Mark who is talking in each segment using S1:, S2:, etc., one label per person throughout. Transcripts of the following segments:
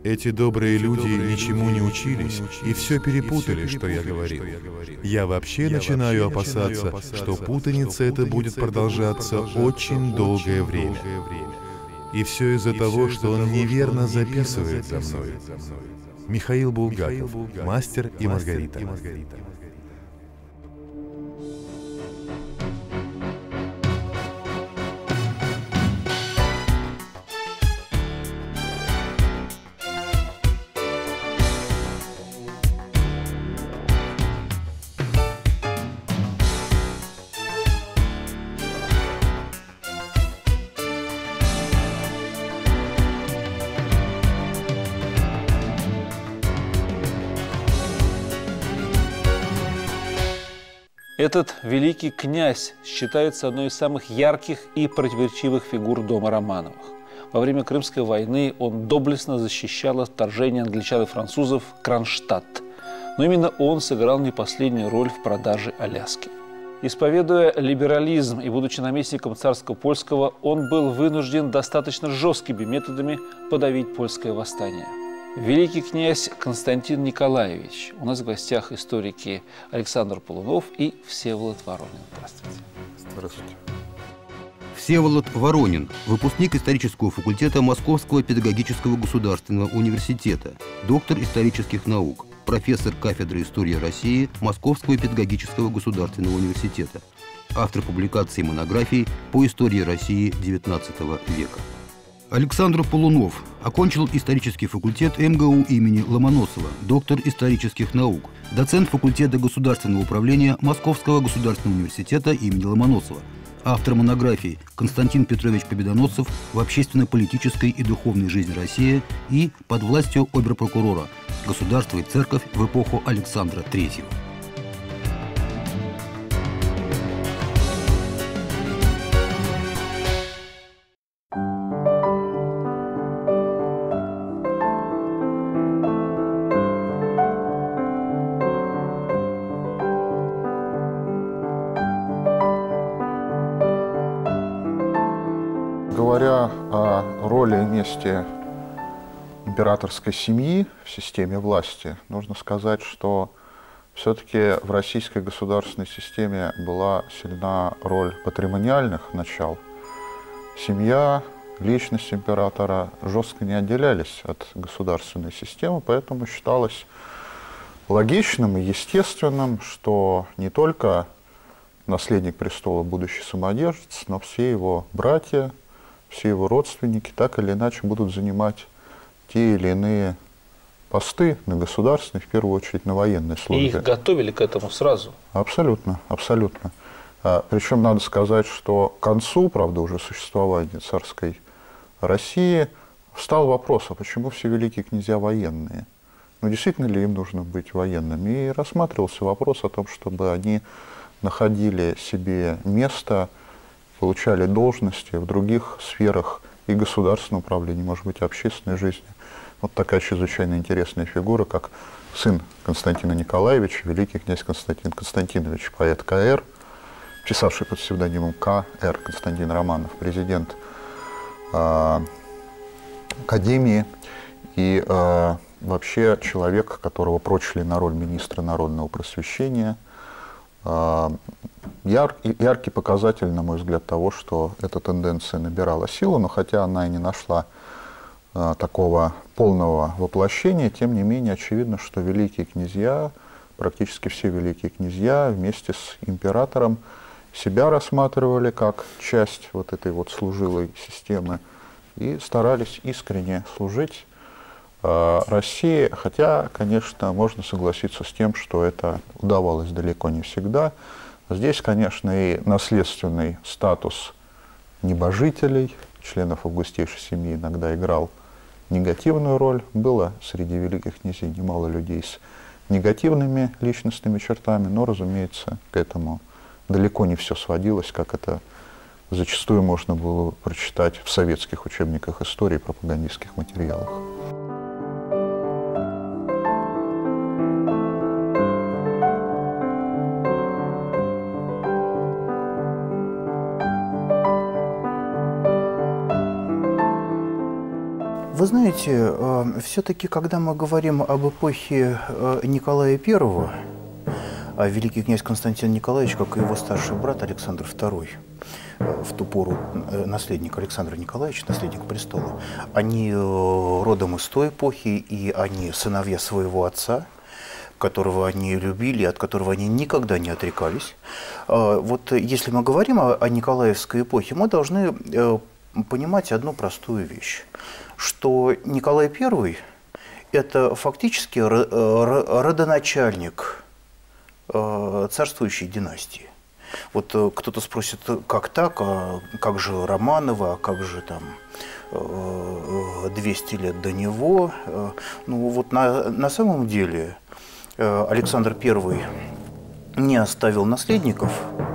S1: Эти добрые люди ничему не учились и все перепутали, что я говорил. Я вообще начинаю опасаться, что путаница эта будет продолжаться очень долгое время. И все из-за того, что он неверно записывает за мной. Михаил Булгаков, «Мастер и Маргарита».
S2: Этот великий князь считается одной из самых ярких и противоречивых фигур дома Романовых. Во время Крымской войны он доблестно защищал от вторжения англичан и французов Кронштадт. Но именно он сыграл не последнюю роль в продаже Аляски. Исповедуя либерализм и будучи наместником царско-польского, он был вынужден достаточно жесткими методами подавить польское восстание. Великий князь Константин Николаевич. У нас в гостях историки Александр Полунов и Всеволод Воронин. Здравствуйте.
S1: Здравствуйте.
S3: Всеволод Воронин, выпускник исторического факультета Московского педагогического государственного университета, доктор исторических наук, профессор кафедры истории России Московского педагогического государственного университета, автор публикаций и монографий по истории России XIX века. Александр Полунов окончил исторический факультет МГУ имени Ломоносова, доктор исторических наук, доцент факультета государственного управления Московского государственного университета имени Ломоносова, автор монографий «Константин Петрович Победоносцев в общественно-политической и духовной жизни России» и «Под властью оберпрокурора. Государство и церковь в эпоху Александра III».
S4: Говоря о роли и месте императорской семьи в системе власти, нужно сказать, что все-таки в российской государственной системе была сильна роль патримониальных начал. Семья, личность императора жестко не отделялись от государственной системы, поэтому считалось логичным и естественным, что не только наследник престола, будущий самодержец, но все его братья, все его родственники так или иначе будут занимать те или иные посты на государственной, в первую очередь на военной службе.
S2: И их готовили к этому сразу?
S4: Абсолютно, абсолютно. Причем надо сказать, что к концу, правда, уже существования царской России встал вопрос, а почему все великие князья военные? Ну, действительно ли им нужно быть военными? И рассматривался вопрос о том, чтобы они находили себе место, получали должности в других сферах и государственного управления, может быть, общественной жизни. Вот такая чрезвычайно интересная фигура, как сын Константина Николаевича, великий князь Константин Константинович, поэт К.Р., писавший под псевдонимом К.Р. Константин Романов, президент Академии и вообще человек, которого прочили на роль министра народного просвещения. Яркий показатель, на мой взгляд, того, что эта тенденция набирала силу, но хотя она и не нашла такого полного воплощения, тем не менее очевидно, что великие князья, практически все великие князья вместе с императором себя рассматривали как часть вот этой вот служилой системы и старались искренне служить России, хотя, конечно, можно согласиться с тем, что это удавалось далеко не всегда. Здесь, конечно, и наследственный статус небожителей, членов августейшей семьи иногда играл негативную роль. Было среди великих князей немало людей с негативными личностными чертами, но, разумеется, к этому далеко не все сводилось, как это зачастую можно было прочитать в советских учебниках истории и пропагандистских материалах.
S5: Вы знаете, все-таки, когда мы говорим об эпохе Николая I, великий князь Константин Николаевич, как и его старший брат Александр II, в ту пору наследник Александра Николаевича, наследник престола, они родом из той эпохи, и они сыновья своего отца, которого они любили, от которого они никогда не отрекались. Вот если мы говорим о Николаевской эпохе, мы должны понимать одну простую вещь, что Николай I – это фактически родоначальник царствующей династии. Вот кто-то спросит, как так, а как же Романовы, а как же там 200 лет до него? Ну вот на самом деле Александр I не оставил наследников,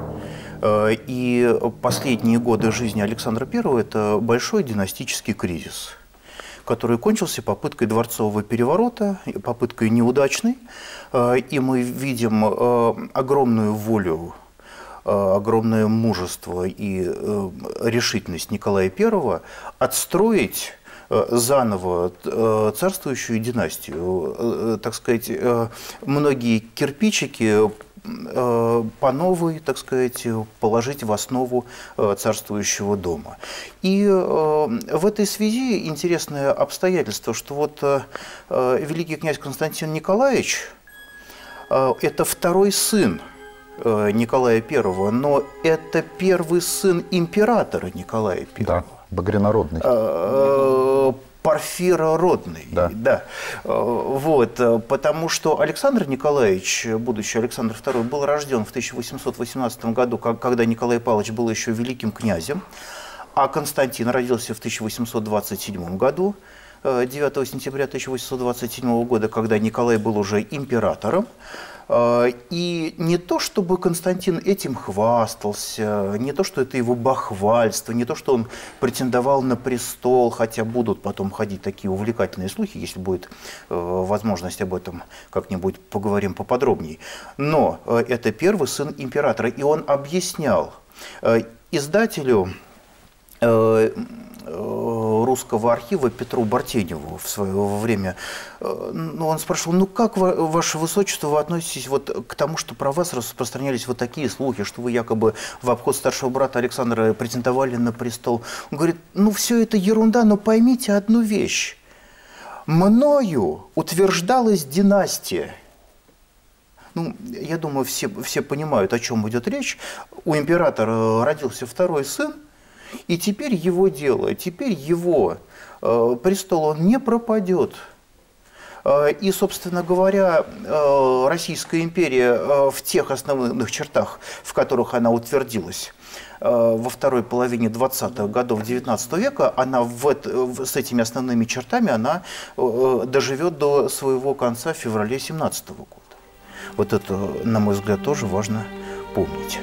S5: и последние годы жизни Александра I – это большой династический кризис, который кончился попыткой дворцового переворота, попыткой неудачной, и мы видим огромную волю, огромное мужество и решительность Николая I отстроить заново царствующую династию, так сказать, многие кирпичики по новой, так сказать, положить в основу царствующего дома. И в этой связи интересное обстоятельство, что вот великий князь Константин Николаевич – это второй сын Николая I, но это первый сын императора Николая I.
S4: Да, багрянородный.
S5: Порфирородный. Да. Да. Вот, потому что Александр Николаевич, будущий Александр II, был рожден в 1818 году, когда Николай Павлович был еще великим князем, а Константин родился в 1827 году, 9 сентября 1827 года, когда Николай был уже императором. И не то, чтобы Константин этим хвастался, не то, что это его бахвальство, не то, что он претендовал на престол, хотя будут потом ходить такие увлекательные слухи, если будет возможность об этом как-нибудь поговорим поподробнее. Но это первый сын императора, и он объяснял издателю русского архива Петру Бартеневу в свое время, он спрашивал, ну как, ваше высочество, вы относитесь вот к тому, что про вас распространялись вот такие слухи, что вы якобы в обход старшего брата Александра претендовали на престол? Он говорит, ну все это ерунда, но поймите одну вещь. Мною утверждалась династия. Ну, я думаю, все понимают, о чем идет речь. У императора родился второй сын, и теперь его дело, теперь его престол, он не пропадет. И, собственно говоря, Российская империя в тех основных чертах, в которых она утвердилась во второй половине 20-х годов XIX века, она с этими основными чертами она доживет до своего конца в феврале 17 года. Вот это, на мой взгляд, тоже важно помнить.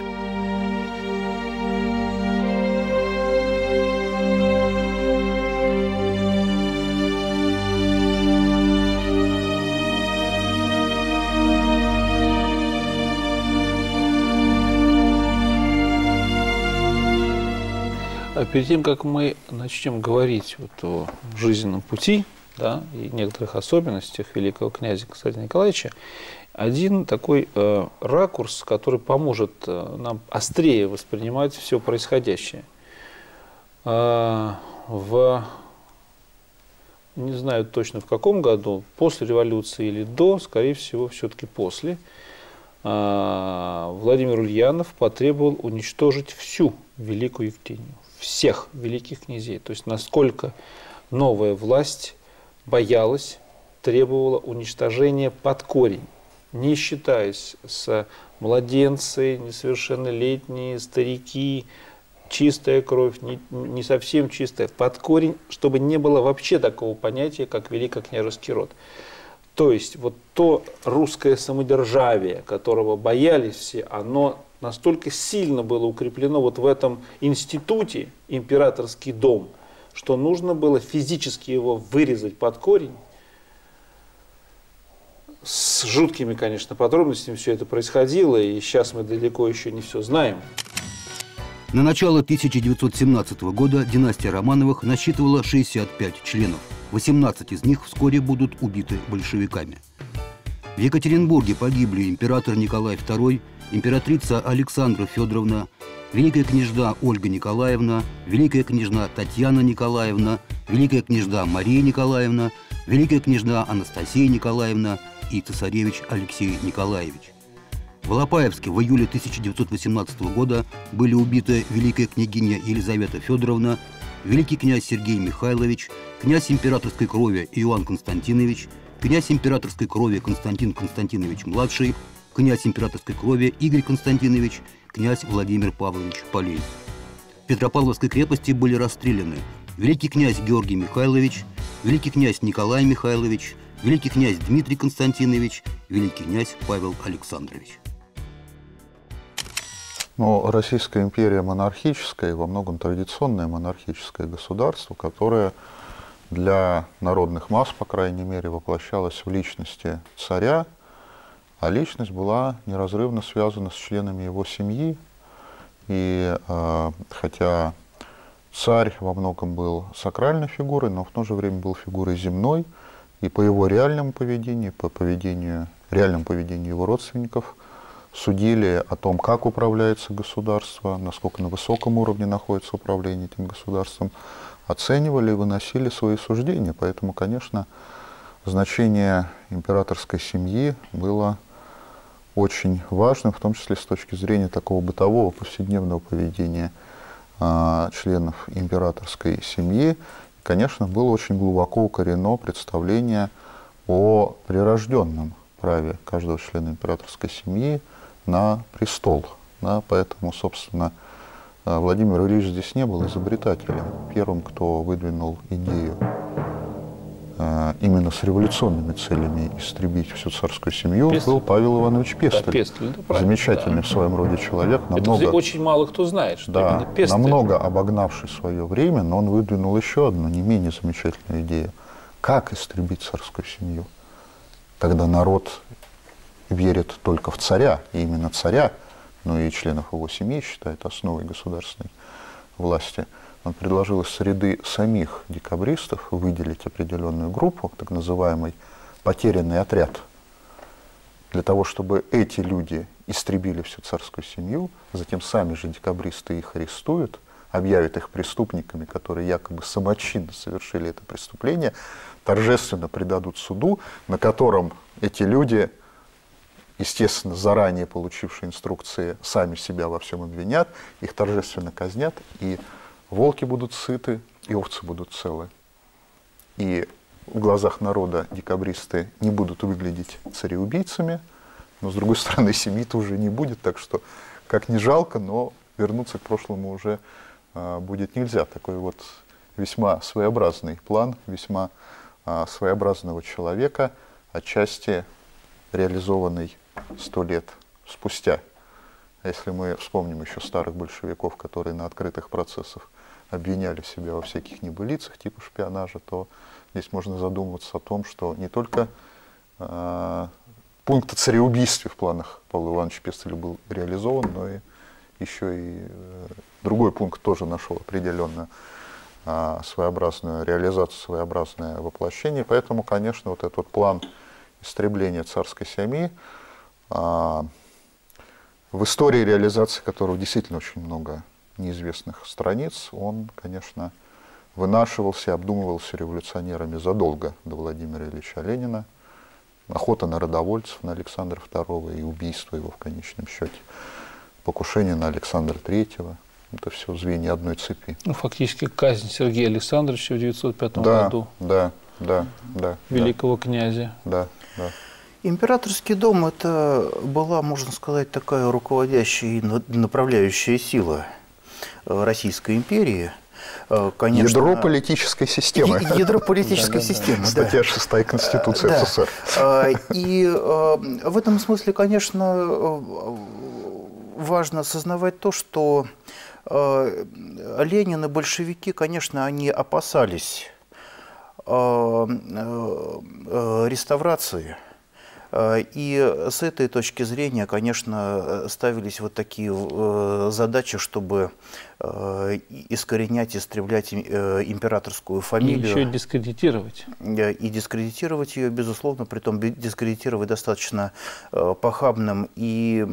S2: Перед тем, как мы начнем говорить вот о жизненном пути, да, и некоторых особенностях великого князя Константина Николаевича, один такой ракурс, который поможет нам острее воспринимать все происходящее. Не знаю точно в каком году, после революции или до, скорее всего, все-таки после, Владимир Ульянов потребовал уничтожить всю Великую Евгению, всех великих князей. То есть насколько новая власть боялась, требовала уничтожения под корень, не считаясь с младенцы, несовершеннолетние, старики, чистая кровь, не совсем чистая, под корень, чтобы не было вообще такого понятия, как великокняжеский род. То есть вот то русское самодержавие, которого боялись все, оно настолько сильно было укреплено вот в этом институте, императорский дом, что нужно было физически его вырезать под корень. С жуткими, конечно, подробностями все это происходило, и сейчас мы далеко еще не все знаем.
S3: На начало 1917 года династия Романовых насчитывала 65 членов. 18 из них вскоре будут убиты большевиками. В Екатеринбурге погибли император Николай II, императрица Александра Федоровна, великая княжна Ольга Николаевна, великая княжна Татьяна Николаевна, великая княжна Мария Николаевна, великая княжна Анастасия Николаевна и цесаревич Алексей Николаевич. В Алапаевске в июле 1918 года были убиты великая княгиня Елизавета Федоровна, великий князь Сергей Михайлович, князь императорской крови Иоанн Константинович, князь императорской крови Константин Константинович-младший, князь императорской крови Игорь Константинович, князь Владимир Павлович Полей. В Петропавловской крепости были расстреляны великий князь Георгий Михайлович, великий князь Николай Михайлович, великий князь Дмитрий Константинович, великий князь Павел Александрович.
S4: Но Российская империя монархическая и во многом традиционное монархическое государство, которое для народных масс, по крайней мере, воплощалось в личности царя, а личность была неразрывно связана с членами его семьи. И хотя царь во многом был сакральной фигурой, но в то же время был фигурой земной, и по его реальному поведению, по реальному поведению его родственников судили о том, как управляется государство, насколько на высоком уровне находится управление этим государством, оценивали и выносили свои суждения. Поэтому, конечно, значение императорской семьи было очень важным, в том числе с точки зрения такого бытового, повседневного поведения членов императорской семьи. Конечно, было очень глубоко укоренено представление о прирожденном праве каждого члена императорской семьи на престол. Да, поэтому, собственно, Владимир Ильич здесь не был изобретателем. Первым, кто выдвинул идею именно с революционными целями истребить всю царскую семью, был Павел Иванович Пестель.
S2: Да, Пестель,
S4: замечательный в своем роде человек.
S2: Это очень мало кто знает, что именно Пестель.
S4: Намного обогнавший свое время, но он выдвинул еще одну не менее замечательную идею. Как истребить царскую семью, когда народ верит только в царя, и именно царя, но и членов его семьи считает основой государственной власти. Он предложил из среды самих декабристов выделить определенную группу, так называемый потерянный отряд, для того, чтобы эти люди истребили всю царскую семью, затем сами же декабристы их арестуют, объявят их преступниками, которые якобы самочинно совершили это преступление, торжественно предадут суду, на котором эти люди, естественно, заранее получившие инструкции, сами себя во всем обвинят, их торжественно казнят, и волки будут сыты, и овцы будут целы. И в глазах народа декабристы не будут выглядеть цареубийцами, но, с другой стороны, семьи-то уже не будет, так что, как ни жалко, но вернуться к прошлому уже будет нельзя. Такой вот весьма своеобразный план, весьма своеобразного человека, отчасти реализованный 100 лет спустя. А если мы вспомним еще старых большевиков, которые на открытых процессах обвиняли себя во всяких небылицах типа шпионажа, то здесь можно задумываться о том, что не только пункт о цареубийстве в планах Павла Ивановича Пестеля был реализован, но и еще и другой пункт тоже нашел определенную своеобразную реализацию, своеобразное воплощение. Поэтому, конечно, вот этот вот план истребления царской семьи, в истории реализации которого действительно очень много неизвестных страниц, он, конечно, вынашивался и обдумывался революционерами задолго до Владимира Ильича Ленина. Охота на родовольцев, на Александра II и убийство его в конечном счете, покушение на Александра III. Это все звенья одной цепи.
S2: Ну, фактически казнь Сергея Александровича в 1905 году.
S4: Да.
S2: Великого князя.
S4: Да.
S5: Императорский дом – это была, можно сказать, такая руководящая и направляющая сила Российской империи. Конечно,
S4: ядро политической системы.
S5: Ядро политической системы,
S4: Статья 6 Конституции СССР.
S5: И в этом смысле, конечно, важно осознавать то, что Ленин и большевики, конечно, они опасались реставрации И с этой точки зрения, конечно, ставились вот такие задачи, чтобы искоренять, истреблять императорскую фамилию.
S2: И еще дискредитировать.
S5: И дискредитировать ее, безусловно, притом дискредитировать достаточно похабным и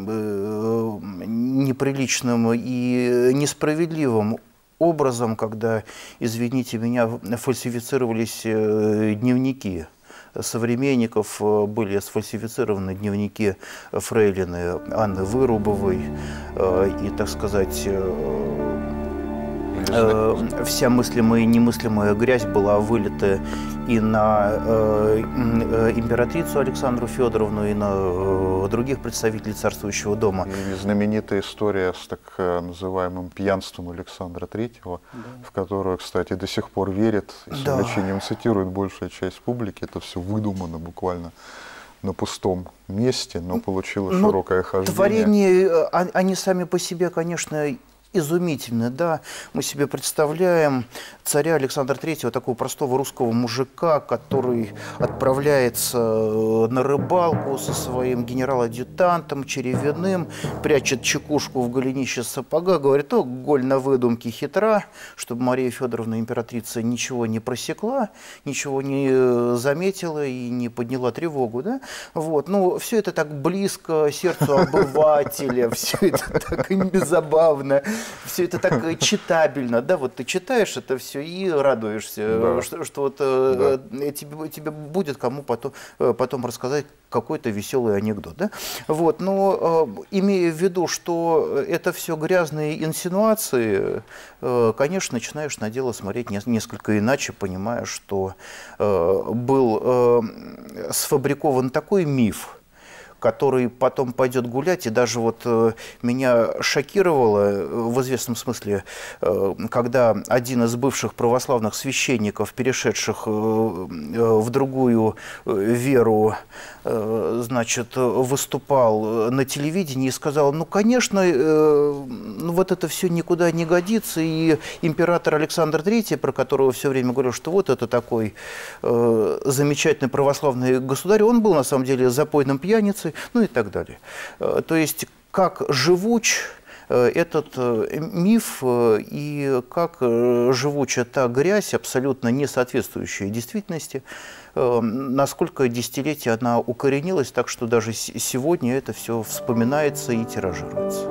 S5: неприличным и несправедливым образом, когда, извините меня, фальсифицировались дневники современников, были сфальсифицированы дневники фрейлины Анны Вырубовой, и, так сказать, вся мыслимая и немыслимая грязь была вылита и на императрицу Александру Федоровну, и на других представителей царствующего дома.
S4: И знаменитая история с так называемым пьянством Александра III, в которую, кстати, до сих пор верит, и с увлечением цитирует большая часть публики. Это все выдумано буквально на пустом месте, но получило широкое хождение.
S5: Творения, они сами по себе, конечно, изумительно, да. Мы себе представляем царя Александра III, такого простого русского мужика, который отправляется на рыбалку со своим генерал-адъютантом Черевиным, прячет чекушку в голенище сапога, говорит: о, голь на выдумке хитра, чтобы Мария Федоровна, императрица, ничего не просекла, ничего не заметила и не подняла тревогу, да. Вот. Ну, все это так близко сердцу обывателя, все это так забавно. Все это так читабельно, да, вот ты читаешь это все и радуешься, что вот тебе будет кому потом рассказать какой-то веселый анекдот, да. Вот, но имея в виду, что это все грязные инсинуации, конечно, начинаешь на дело смотреть несколько иначе, понимая, что был сфабрикован такой миф, который потом пойдет гулять. И даже вот меня шокировало в известном смысле, когда один из бывших православных священников, перешедших в другую веру, значит, выступал на телевидении и сказал: ну, конечно, вот это все никуда не годится, и император Александр III, про которого все время говорил, что вот это такой замечательный православный государь, он был на самом деле запойным пьяницей, ну и так далее. То есть, как живуч этот миф и как живуча та грязь, абсолютно не соответствующая действительности, насколько десятилетия она укоренилась, так что даже сегодня это все вспоминается и тиражируется.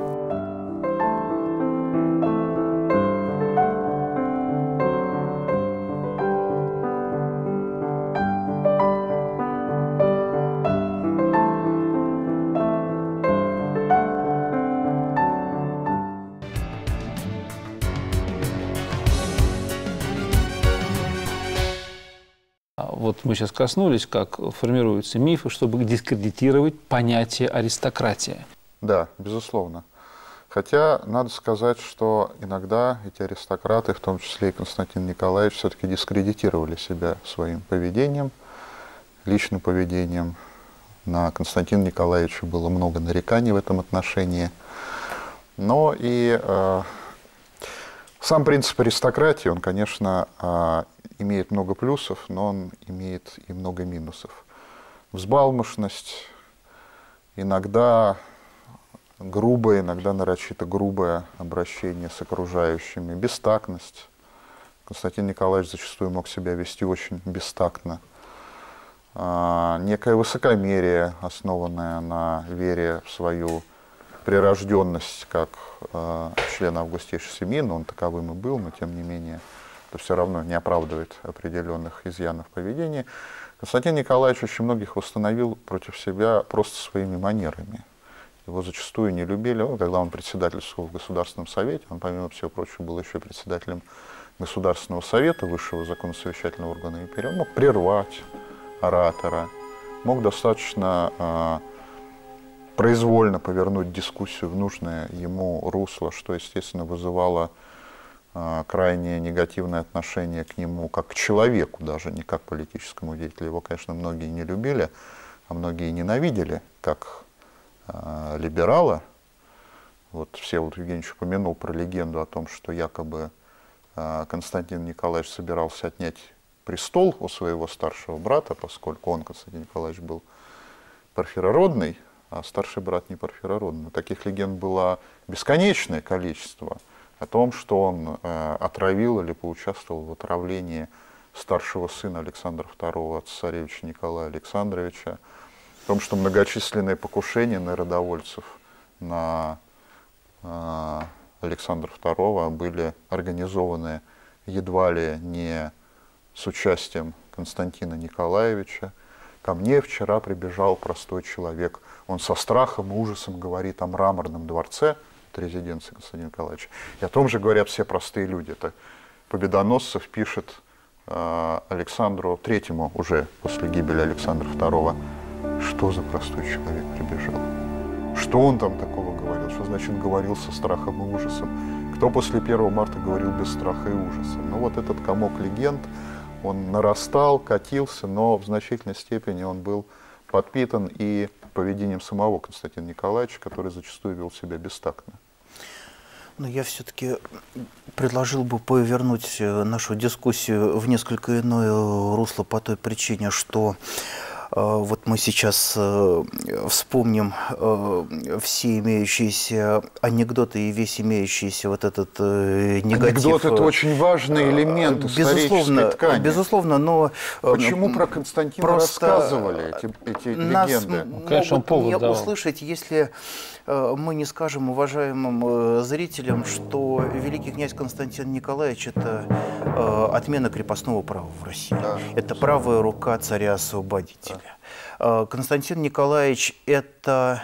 S2: Вот мы сейчас коснулись, как формируются мифы, чтобы дискредитировать понятие аристократия.
S4: Да, безусловно. Хотя надо сказать, что иногда эти аристократы, в том числе и Константин Николаевич, все-таки дискредитировали себя своим поведением, личным поведением. На Константина Николаевича было много нареканий в этом отношении. Но и сам принцип аристократии, он, конечно, имеет много плюсов, но он имеет и много минусов. Взбалмошность, иногда грубое, иногда нарочито грубое обращение с окружающими, бестактность. Константин Николаевич зачастую мог себя вести очень бестактно. Некое высокомерие, основанное на вере в свою прирожденность как члена августейшей семьи, но он таковым и был, но тем не менее это все равно не оправдывает определенных изъянов поведения. Константин Николаевич очень многих восстановил против себя просто своими манерами. Его зачастую не любили. Когда он председательствовал в Государственном совете, он, помимо всего прочего, был еще председателем Государственного совета, высшего законосовещательного органа империи. Он мог прервать оратора, мог достаточно произвольно повернуть дискуссию в нужное ему русло, что, естественно, вызывало крайне негативное отношение к нему как к человеку, даже не как к политическому деятелю. Его, конечно, многие не любили, а многие ненавидели как либерала. Вот Всеволод Евгеньевич упомянул про легенду о том, что якобы Константин Николаевич собирался отнять престол у своего старшего брата, поскольку он, Константин Николаевич, был парфирородный, а старший брат не парфирородный. Таких легенд было бесконечное количество о том, что он отравил или поучаствовал в отравлении старшего сына Александра II, царевича Николая Александровича, о том, что многочисленные покушения народовольцев на Александра II были организованы едва ли не с участием Константина Николаевича. Ко мне вчера прибежал простой человек. Он со страхом и ужасом говорит о мраморном дворце, это резиденция Константина Николаевича. И о том же говорят все простые люди. Это Победоносцев пишет Александру III, уже после гибели Александра II, что за простой человек прибежал. Что он там такого говорил? Что значит говорил со страхом и ужасом? Кто после 1 марта говорил без страха и ужаса? Ну вот этот комок легенд, он нарастал, катился, но в значительной степени он был подпитан и поведением самого Константина Николаевича, который зачастую вел себя бестактно.
S5: Но я все-таки предложил бы повернуть нашу дискуссию в несколько иное русло по той причине, что вот мы сейчас вспомним все имеющиеся анекдоты и весь имеющийся вот этот негатив.
S4: Анекдот – это очень важный элемент исторической ткани.
S5: Безусловно, но…
S4: Почему про Константина рассказывали эти легенды?
S5: Нас могут не услышать, если мы не скажем уважаемым зрителям, что великий князь Константин Николаевич – это отмена крепостного права в России. Да, это правая рука царя-освободителя. Да. Константин Николаевич – это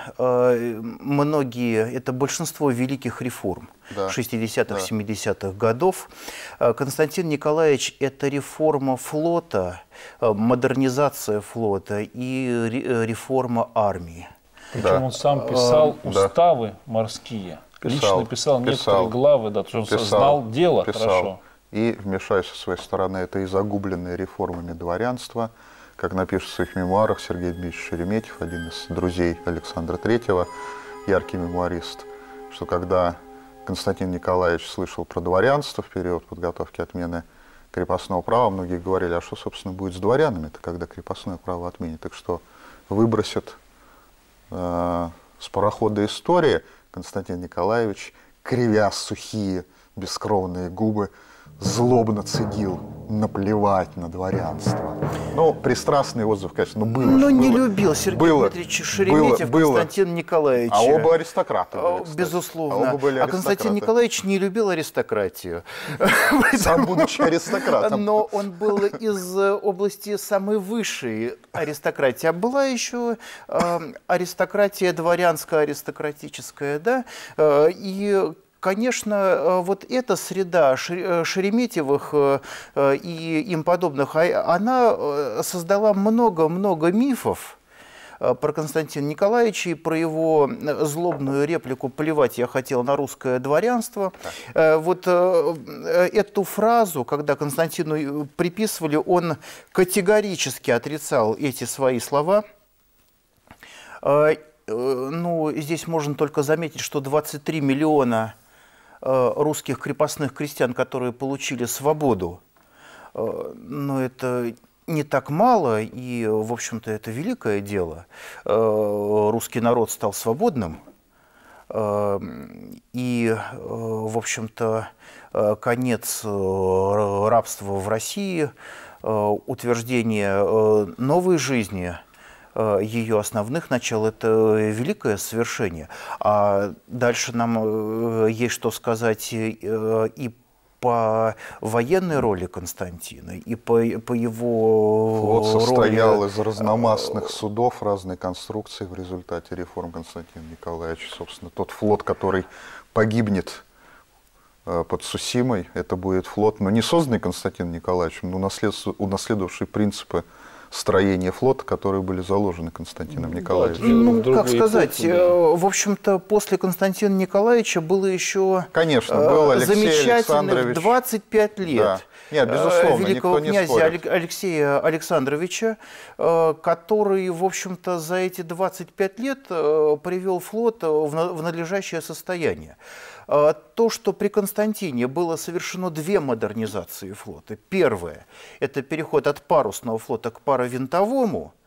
S5: это большинство великих реформ 60-х, 70-х годов. Константин Николаевич – это реформа флота, модернизация флота и реформа армии.
S2: Причем он сам писал уставы морские, лично писал некоторые главы, да, потому что он знал дело хорошо.
S4: И, вмешаясь со своей стороны, это и загубленные реформами дворянства, как напишет в своих мемуарах Сергей Дмитриевич Шереметьев, один из друзей Александра III, яркий мемуарист, что когда Константин Николаевич слышал про дворянство в период подготовки отмены крепостного права, многие говорили, а что, собственно, будет с дворянами-то, когда крепостное право отменят, так что выбросят с парохода истории. Константин Николаевич, кривя сухие бескровные губы, злобно цедил: наплевать на дворянство. Ну, пристрастный отзыв, конечно, было.
S5: Но не любил Сергей Дмитриевич Шереметьев Константина Николаевича.
S4: А оба аристократы были,
S5: безусловно. А Константин Николаевич не любил аристократию.
S4: Сам будучи аристократом.
S5: Но он был из области самой высшей аристократии. А была еще аристократия дворянская, аристократическая, да, и конечно, вот эта среда Шереметьевых и им подобных, она создала много-много мифов про Константина Николаевича и про его злобную реплику «плевать я хотел на русское дворянство». Вот эту фразу, когда Константину приписывали, он категорически отрицал эти свои слова. Ну, здесь можно только заметить, что 23 миллиона русских крепостных крестьян, которые получили свободу, но это не так мало, и, в общем-то, это великое дело. Русский народ стал свободным, и, в общем-то, конец рабства в России, утверждение новой жизни, ее основных начал – это великое свершение. А дальше нам есть что сказать и по военной роли Константина, и по его
S4: Флот состоял из разномастных судов разной конструкции в результате реформ Константина Николаевича. Собственно, тот флот, который погибнет под Сусимой, это будет флот, но не созданный Константином Николаевичем, но унаследовавший принципы строения флота, которые были заложены Константином Николаевичем.
S5: Ну, как сказать, в общем-то, после Константина Николаевича было еще
S4: был
S5: замечательных 25 лет.
S4: Да. Нет, безусловно,
S5: великого
S4: никто не
S5: князя Алексея Александровича, который, в общем-то, за эти 25 лет привел флот в надлежащее состояние. То, что при Константине было совершено две модернизации флота. Первое – это переход от парусного флота к паровинтовому.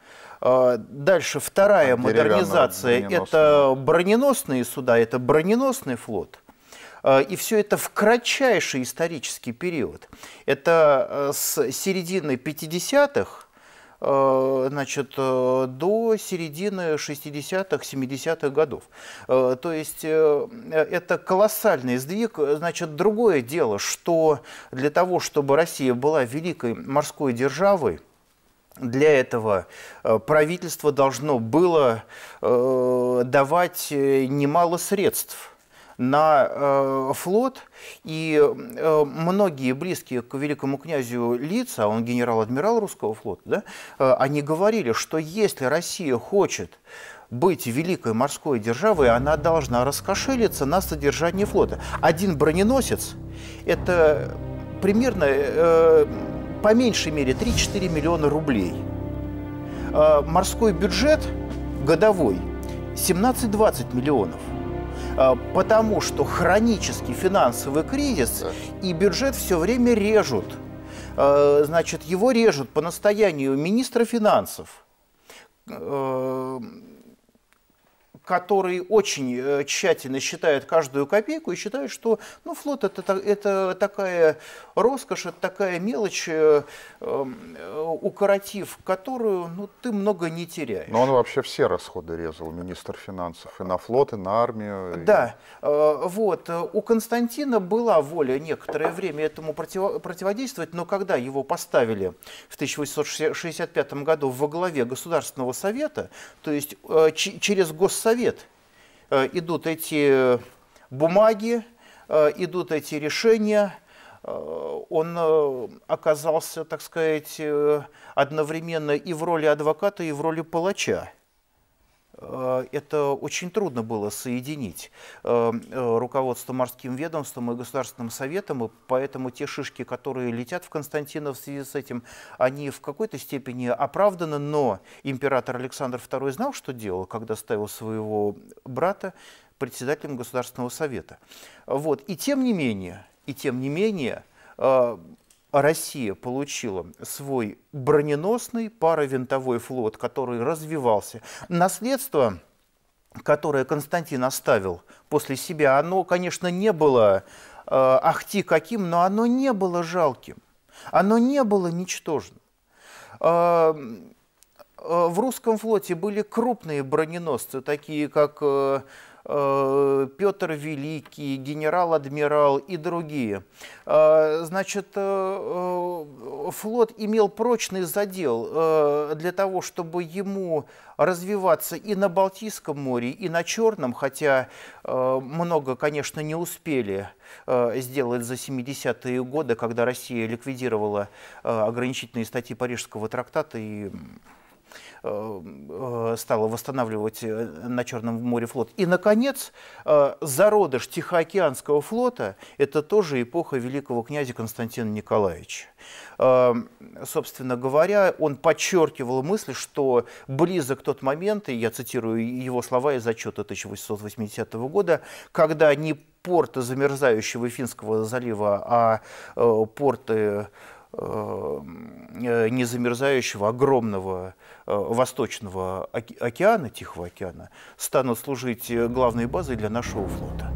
S5: Дальше вторая модернизация – это броненосные суда, это броненосный флот. И все это в кратчайший исторический период. Это с середины 50-х, значит, до середины 60-х, 70-х годов. То есть это колоссальный сдвиг. Значит, другое дело, что для того, чтобы Россия была великой морской державой, для этого правительство должно было давать немало средств на флот, и многие близкие к великому князю лица, он генерал-адмирал русского флота, да, они говорили, что если Россия хочет быть великой морской державой, она должна раскошелиться на содержание флота. Один броненосец – это примерно, по меньшей мере, 3-4 миллиона рублей. Морской бюджет годовой – 17-20 миллионов. Потому что хронический финансовый кризис и бюджет все время режут. Значит, его режут по настоянию министра финансов, который очень тщательно считает каждую копейку и считает, что флот это такая роскошь, это такая мелочь, укоротив которую ты много не теряешь.
S4: Но он вообще все расходы резал, министр финансов, и на флот, и на армию.
S5: Да, вот. У Константина была воля некоторое время этому противодействовать, но когда его поставили в 1865 году во главе Государственного совета, то есть через Госсовет, идут эти бумаги, идут эти решения, он оказался, так сказать, одновременно и в роли адвоката, и в роли палача. Это очень трудно было соединить руководство морским ведомством и Государственным советом, и поэтому те шишки, которые летят в Константина в связи с этим, они в какой-то степени оправданы, но император Александр II знал, что делал, когда ставил своего брата председателем Государственного совета. Вот. И тем не менее, Россия получила свой броненосный паровинтовой флот, который развивался. Наследство, которое Константин оставил после себя, оно, конечно, не было ахти каким, но оно не было жалким, оно не было ничтожным. В русском флоте были крупные броненосцы, такие как Петр Великий, генерал-адмирал и другие. Значит, флот имел прочный задел для того, чтобы ему развиваться и на Балтийском море, и на Черном, хотя много, конечно, не успели сделать за 70-е годы, когда Россия ликвидировала ограничительные статьи Парижского трактата и стала восстанавливать на Черном море флот. И, наконец, зародыш Тихоокеанского флота – это тоже эпоха великого князя Константина Николаевича. Собственно говоря, он подчеркивал мысль, что близок тот момент, и я цитирую его слова из отчета 1880 года, когда не порты замерзающего Финского залива, а порты незамерзающего огромного Восточного океана, Тихого океана, станут служить главной базой для нашего флота.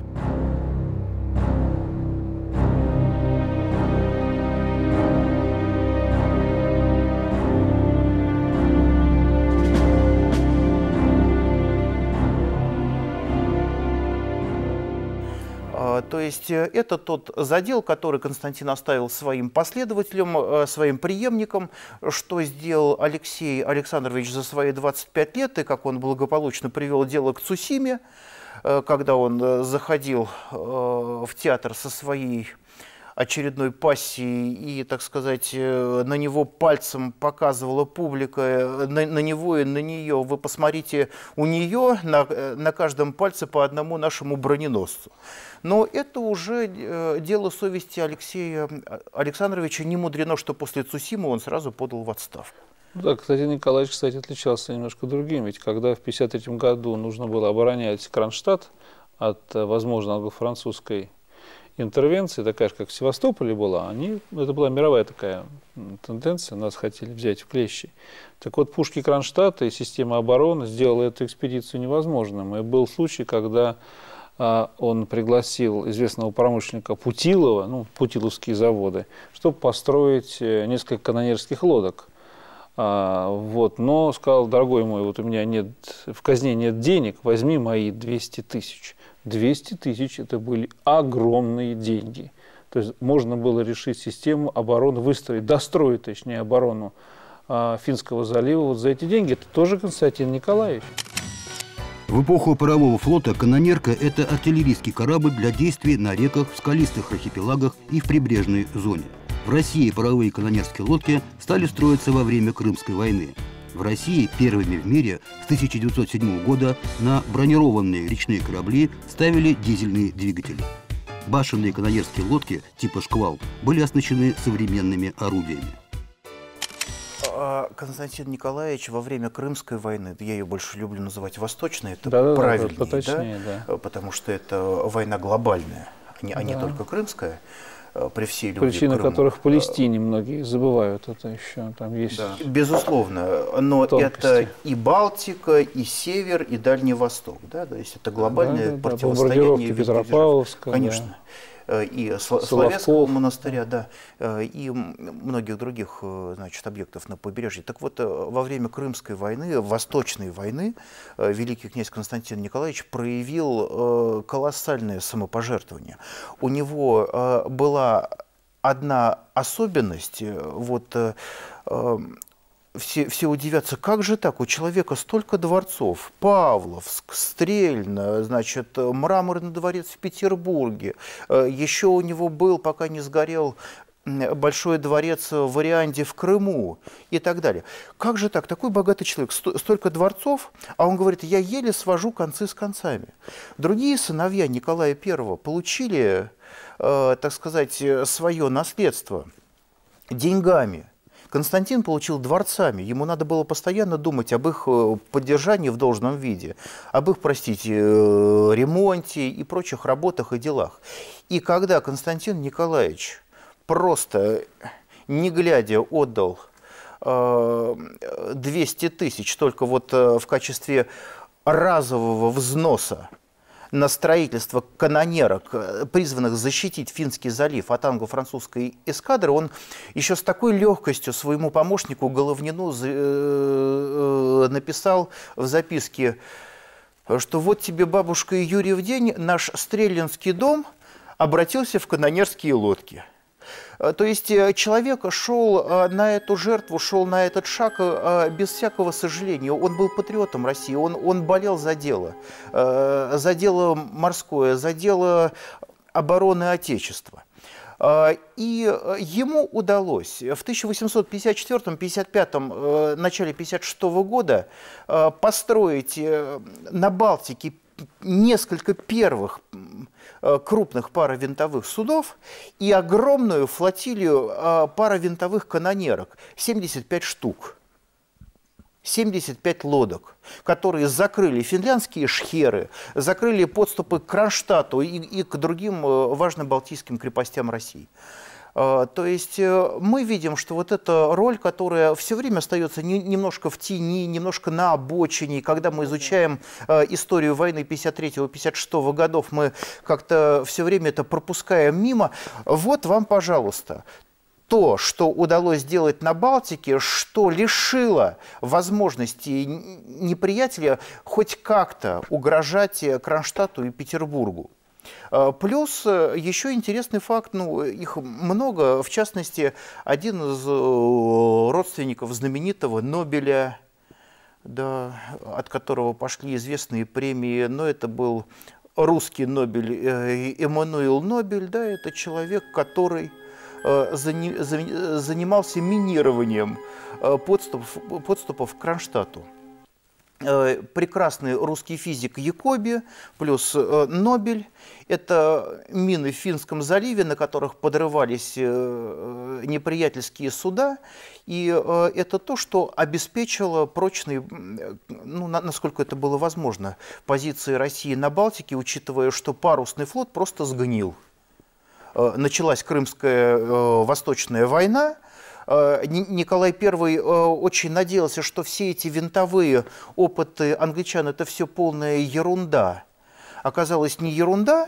S5: То есть это тот задел, который Константин оставил своим последователям, своим преемникам, что сделал Алексей Александрович за свои 25 лет, и как он благополучно привел дело к Цусиме, когда он заходил в театр со своей очередной пассией и, так сказать, на него пальцем показывала публика, на него и на нее. Вы посмотрите, у нее на каждом пальце по одному нашему броненосцу. Но это уже дело совести Алексея Александровича. Не мудрено, что после Цусимы он сразу подал в отставку.
S2: Да, Константин Николаевич, кстати, отличался немножко другим. Ведь когда в 1953 году нужно было оборонять Кронштадт от, возможно, англо-французской интервенции, такая же, как в Севастополе была, это была мировая такая тенденция, нас хотели взять в клещи. Так вот, пушки Кронштадта и система обороны сделала эту экспедицию невозможным. И был случай, когда он пригласил известного промышленника Путилова, ну, Путиловские заводы, чтобы построить несколько канонерских лодок. Вот, но сказал: дорогой мой, вот у меня нет, в казне нет денег, возьми мои 200 тысяч. 200 тысяч – это были огромные деньги. То есть можно было решить систему обороны, выстроить, достроить, точнее, оборону Финского залива вот за эти деньги. Это тоже Константин Николаевич.
S3: В эпоху парового флота канонерка – это артиллерийский корабль для действий на реках, в скалистых архипелагах и в прибрежной зоне. В России паровые канонерские лодки стали строиться во время Крымской войны. В России первыми в мире с 1907 года на бронированные речные корабли ставили дизельные двигатели. Башенные канонерские лодки типа «Шквал» были оснащены современными орудиями.
S5: Константин Николаевич во время Крымской войны, я ее больше люблю называть восточной, это правильнее,
S2: поточнее, да?
S5: Потому что это война глобальная, а не только крымская. При всей любви
S2: причины
S5: к Крыму.
S2: Которых в Палестине многие забывают, это еще там есть.
S5: Да. Безусловно, но тонкости. Это и Балтика, и Север, и Дальний Восток, да, то есть это глобальное противостояние.
S2: Петропавловска,
S5: конечно. Да. И Соловецкого монастыря, да, и многих других, значит, объектов на побережье. Так вот, во время Крымской войны, Восточной войны, великий князь Константин Николаевич проявил колоссальное самопожертвование. У него была одна особенность, вот, все удивятся, как же так, у человека столько дворцов, Павловск, Стрельно, значит, Мраморный дворец в Петербурге, еще у него был, пока не сгорел, Большой дворец в Орианде в Крыму и так далее. Как же так, такой богатый человек, столько дворцов, а он говорит: я еле свожу концы с концами. Другие сыновья Николая I получили, так сказать, свое наследство деньгами. Константин получил дворцами, ему надо было постоянно думать об их поддержании в должном виде, об их, простите, ремонте и прочих работах и делах. И когда Константин Николаевич просто, не глядя, отдал 200 тысяч только вот в качестве разового взноса на строительство канонерок, призванных защитить Финский залив от англо-французской эскадры, он еще с такой легкостью своему помощнику Головнину написал в записке, что вот тебе, бабушка, и Юрьев день, наш Стрелинский дом обратился в канонерские лодки. То есть человек шел на эту жертву, шел на этот шаг без всякого сожаления. Он был патриотом России, он болел за дело морское, за дело обороны Отечества. И ему удалось в 1854-55, начале 1956 года построить на Балтике несколько первых крупных паровинтовых судов и огромную флотилию паровинтовых канонерок, 75 штук, 75 лодок, которые закрыли финляндские шхеры, закрыли подступы к Кронштадту и к другим важным балтийским крепостям России. То есть мы видим, что вот эта роль, которая все время остается немножко в тени, немножко на обочине, когда мы изучаем историю войны 53-56 годов, мы как-то все время это пропускаем мимо. Вот вам, пожалуйста, то, что удалось сделать на Балтике, что лишило возможности неприятеля хоть как-то угрожать Кронштадту и Петербургу. Плюс еще интересный факт, ну, их много, в частности, один из родственников знаменитого Нобеля, да, от которого пошли известные премии, но это был русский Нобель, Эммануил Нобель, да, это человек, который занимался минированием подступов к Кронштадту. Прекрасный русский физик Якоби плюс Нобель. Это мины в Финском заливе, на которых подрывались неприятельские суда. И это то, что обеспечило прочные, ну, насколько это было возможно, позиции России на Балтике, учитывая, что парусный флот просто сгнил. Началась Крымская Восточная война. Николай I очень надеялся, что все эти винтовые опыты англичан – это все полная ерунда. Оказалось, не ерунда.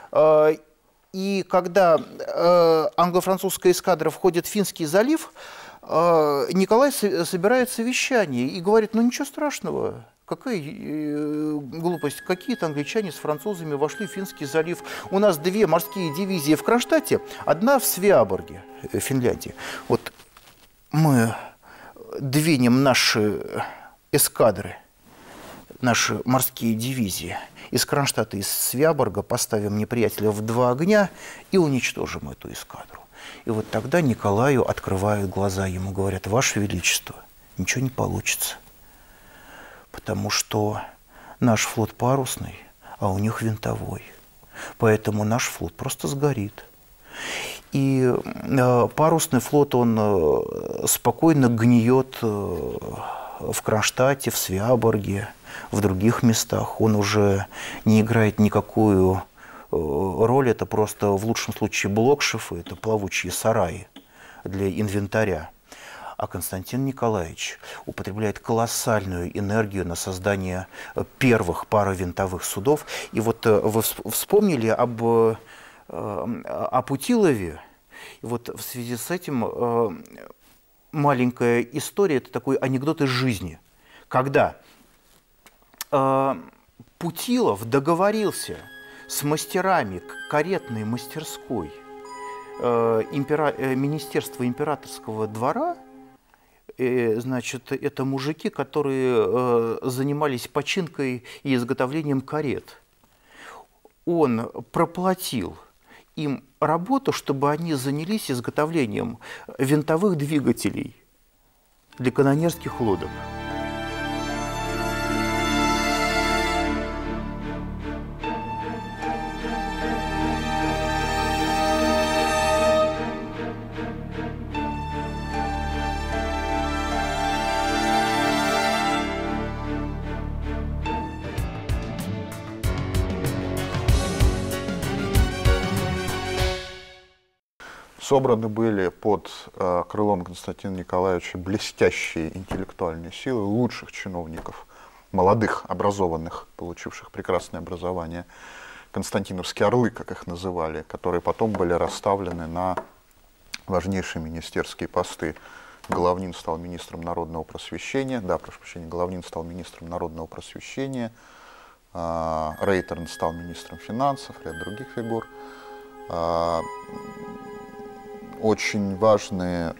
S5: И когда англо-французская эскадра входит в Финский залив, Николай собирает совещание и говорит: ну ничего страшного, какая глупость, какие-то англичане с французами вошли в Финский залив. У нас 2 морские дивизии в Кронштадте, 1 в Свеаборге, Финляндии. Вот мы двинем наши эскадры, наши морские дивизии из Кронштадта, из Свеаборга, поставим неприятеля в 2 огня и уничтожим эту эскадру. И вот тогда Николаю открывают глаза, ему говорят: Ваше Величество, ничего не получится, потому что наш флот парусный, а у них винтовой, поэтому наш флот просто сгорит. И парусный флот, он спокойно гниет в Кронштадте, в Свеаборге, в других местах. Он уже не играет никакую роль, это просто в лучшем случае блокшифы, это плавучие сараи для инвентаря. А Константин Николаевич употребляет колоссальную энергию на создание первых паровинтовых судов. И вот вы вспомнили об Путилове, и вот в связи с этим маленькая история, это такой анекдот из жизни, когда Путилов договорился с мастерами каретной мастерской Министерства императорского двора. Значит, это мужики, которые занимались починкой и изготовлением карет. Он проплатил им работу, чтобы они занялись изготовлением винтовых двигателей для канонерских лодок.
S4: Собраны были под крылом Константина Николаевича блестящие интеллектуальные силы лучших чиновников, молодых, образованных, получивших прекрасное образование, константиновские орлы, как их называли, которые потом были расставлены на важнейшие министерские посты. Головнин стал министром народного просвещения, Головнин стал министром народного просвещения, Рейтерн стал министром финансов, ряд других фигур. Очень важные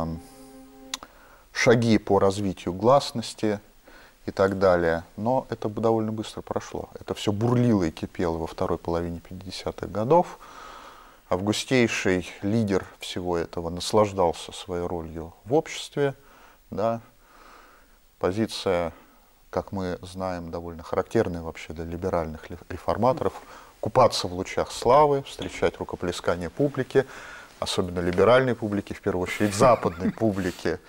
S4: шаги по развитию гласности и так далее. Но это довольно быстро прошло. Это все бурлило и кипело во второй половине 50-х годов. Августейший лидер всего этого наслаждался своей ролью в обществе. Да. Позиция, как мы знаем, довольно характерная вообще для либеральных реформаторов. Купаться в лучах славы, встречать рукоплескание публики, особенно либеральной публики, в первую очередь западной публики,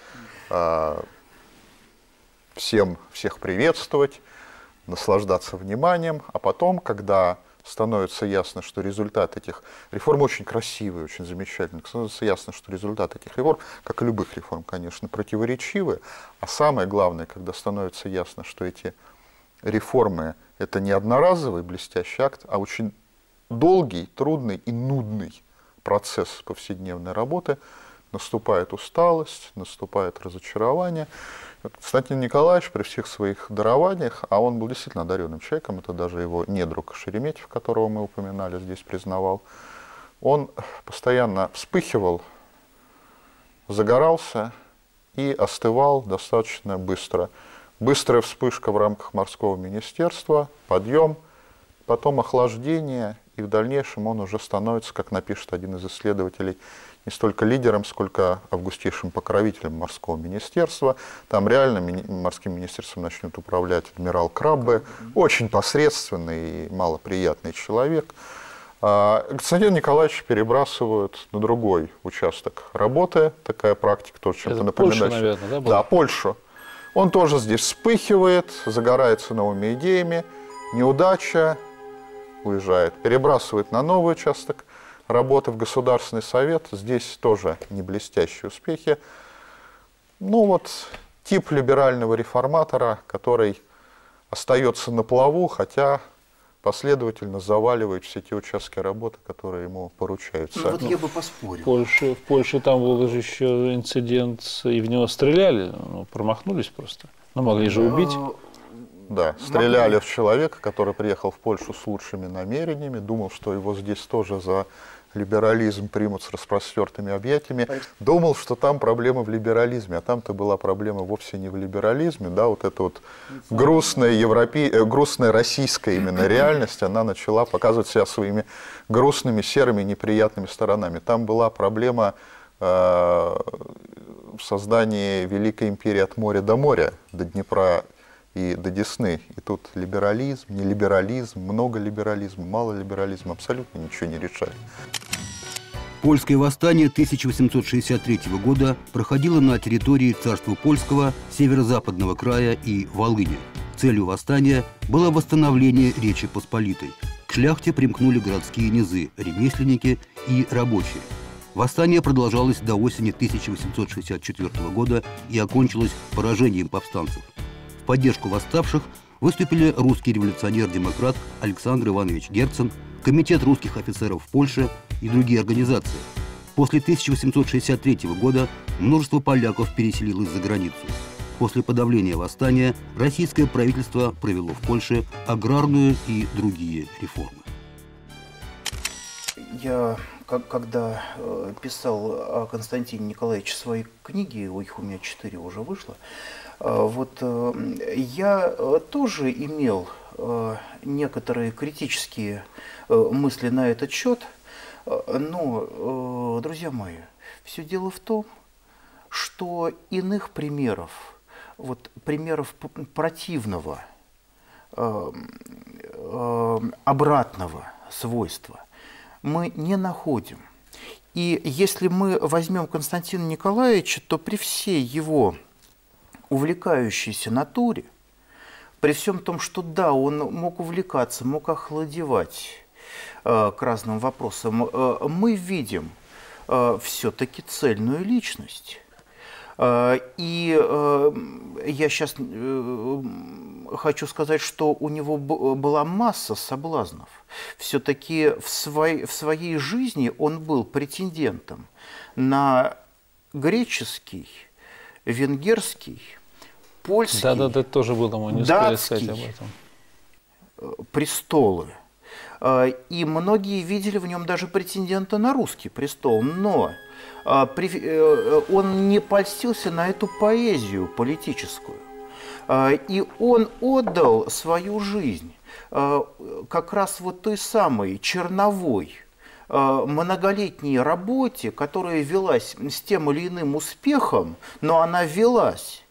S4: всех приветствовать, наслаждаться вниманием, а потом, когда становится ясно, что результат этих реформ очень красивый, очень замечательный, становится ясно, что результат этих реформ, как и любых реформ, конечно, противоречивы, а самое главное, когда становится ясно, что эти реформы – это не одноразовый блестящий акт, а очень долгий, трудный и нудный процесс повседневной работы, наступает усталость, наступает разочарование. Константин Николаевич при всех своих дарованиях, а он был действительно одаренным человеком, это даже его недруг Шереметьев, которого мы упоминали, здесь признавал, он постоянно вспыхивал, загорался и остывал достаточно быстро. Быстрая вспышка в рамках морского министерства, подъем, потом охлаждение, и в дальнейшем он уже становится, как напишет один из исследователей, не столько лидером, сколько августейшим покровителем морского министерства. Там реально морским министерством начнет управлять адмирал Краббе, очень посредственный и малоприятный человек. Константина Николаевича перебрасывают на другой участок работы, такая практика тоже чем-то напоминает.
S2: Польша, наверное, да, была?
S4: Да, Польшу. Он тоже здесь вспыхивает, загорается новыми идеями, неудача, уезжает, перебрасывает на новый участок работы в Государственный совет, здесь тоже не блестящие успехи. Ну вот тип либерального реформатора, который остается на плаву, хотя последовательно заваливает все те участки работы, которые ему поручаются.
S5: Ну, вот я бы поспорил.
S2: В Польше там был же еще инцидент, и в него стреляли, ну, промахнулись просто. Ну, могли же убить.
S4: Да, стреляли в человека, который приехал в Польшу с лучшими намерениями, думал, что его здесь тоже за либерализм примут с распростертыми объятиями. Думал, что там проблема в либерализме, а там-то была проблема вовсе не в либерализме. Да, вот эта вот грустная, грустная российская именно реальность, она начала показывать себя своими грустными, серыми, неприятными сторонами. Там была проблема в создании Великой империи от моря до моря, до Днепра и до Десны. И тут либерализм, нелиберализм, много либерализма, мало либерализма, абсолютно ничего не решали.
S3: Польское восстание 1863 года проходило на территории царства польского, северо-западного края и Волыни. Целью восстания было восстановление Речи Посполитой. К шляхте примкнули городские низы, ремесленники и рабочие. Восстание продолжалось до осени 1864 года и окончилось поражением повстанцев. В поддержку восставших выступили русский революционер-демократ Александр Иванович Герцен, Комитет русских офицеров в Польше и другие организации. После 1863 года множество поляков переселилось за границу. После подавления восстания российское правительство провело в Польше аграрную и другие реформы.
S5: Я, когда писал о Константине Николаевиче свои книги, их у меня 4 уже вышло, вот я тоже имел некоторые критические мысли на этот счет, но, друзья мои, все дело в том, что иных примеров, вот примеров противного, обратного свойства мы не находим. И если мы возьмем Константина Николаевича, то при всей его увлекающейся натуре, при всем том, что да, он мог увлекаться, мог охладевать к разным вопросам, мы видим все-таки цельную личность. И я сейчас хочу сказать, что у него была масса соблазнов. Все-таки в своей жизни он был претендентом на греческий, венгерский, польский,
S2: Да, тоже было, мы не успели сказать об этом.
S5: Престолы. И многие видели в нем даже претендента на русский престол. Но он не польстился на эту поэзию политическую. И он отдал свою жизнь как раз вот той самой черновой, многолетней работе, которая велась с тем или иным успехом, но она велась.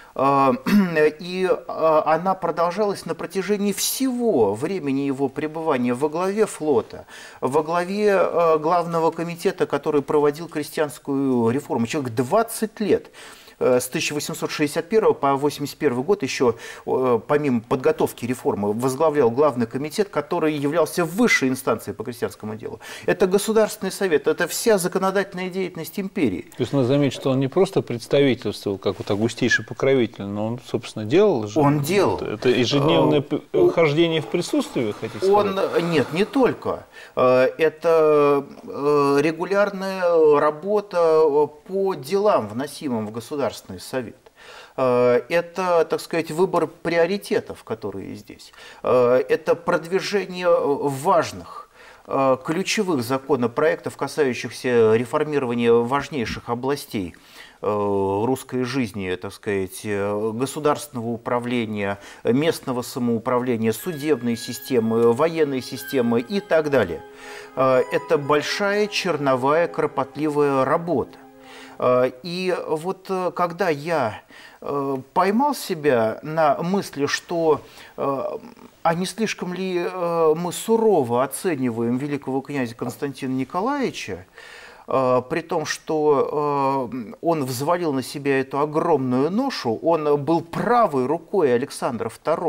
S5: И она продолжалась на протяжении всего времени его пребывания во главе флота, во главе главного комитета, который проводил крестьянскую реформу. Человек 20 лет. С 1861 по 1881 год еще, помимо подготовки реформы, возглавлял главный комитет, который являлся высшей инстанцией по крестьянскому делу. Это Государственный совет, это вся законодательная деятельность империи.
S2: То есть надо заметить, что он не просто представительствовал, как вот августейший покровитель, но он, собственно, делал же.
S5: Он делал.
S2: Это ежедневное хождение в присутствии, хотите сказать?
S5: Нет, не только. Это регулярная работа по делам, вносимым в Государственный совет. Это, так сказать, выбор приоритетов, которые здесь. Это продвижение важных, ключевых законопроектов, касающихся реформирования важнейших областей русской жизни, так сказать, государственного управления, местного самоуправления, судебной системы, военной системы и так далее. Это большая черновая, кропотливая работа. И вот когда я поймал себя на мысли, что а не слишком ли мы сурово оцениваем великого князя Константина Николаевича, при том, что он взвалил на себя эту огромную ношу, он был правой рукой Александра II.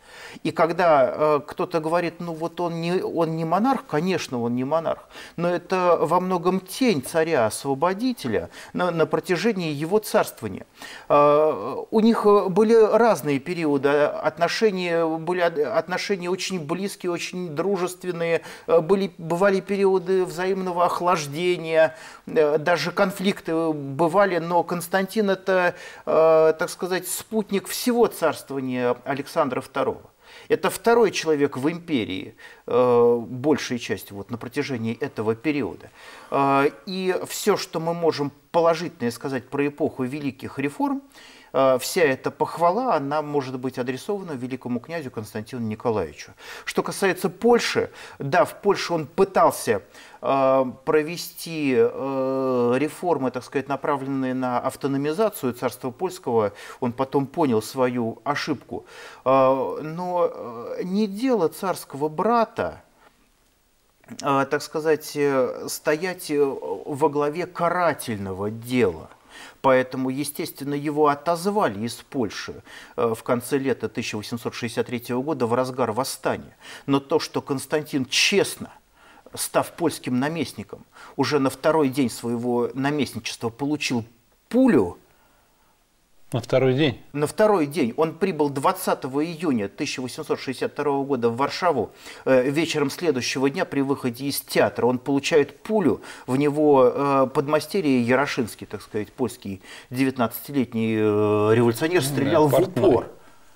S5: И когда кто-то говорит, ну вот он не монарх, конечно, он не монарх, но это во многом тень царя-освободителя на протяжении его царствования. У них были разные периоды, были отношения очень близкие, очень дружественные, бывали периоды взаимного охлаждения, даже конфликты бывали, но Константин – это, так сказать, спутник всего царствования Александра II. Это второй человек в империи, большей частью вот, на протяжении этого периода. И все, что мы можем положительное сказать про эпоху великих реформ, вся эта похвала, она может быть адресована великому князю Константину Николаевичу. Что касается Польши, да, в Польше он пытался провести реформы, так сказать, направленные на автономизацию царства польского. Он потом понял свою ошибку. Но не дело царского брата, так сказать, стоять во главе карательного дела. Поэтому, естественно, его отозвали из Польши в конце лета 1863 года в разгар восстания. Но то, что Константин честно, став польским наместником, уже на второй день своего наместничества получил пулю.
S2: На второй день?
S5: На второй день. Он прибыл 20 июня 1862 года в Варшаву. Вечером следующего дня при выходе из театра он получает пулю. В него подмастерье Ярошинский, так сказать, польский 19-летний революционер, стрелял в упор.